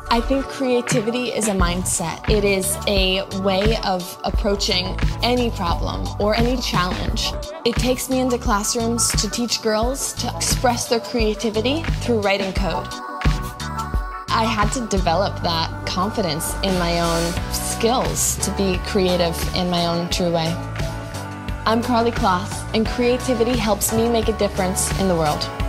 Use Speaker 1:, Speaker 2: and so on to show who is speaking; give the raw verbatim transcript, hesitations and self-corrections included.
Speaker 1: I think creativity is a mindset. It is a way of approaching any problem or any challenge. It takes me into classrooms to teach girls to express their creativity through writing code. I had to develop that confidence in my own skills to be creative in my own true way. I'm Karlie Kloss, and creativity helps me make a difference in the world.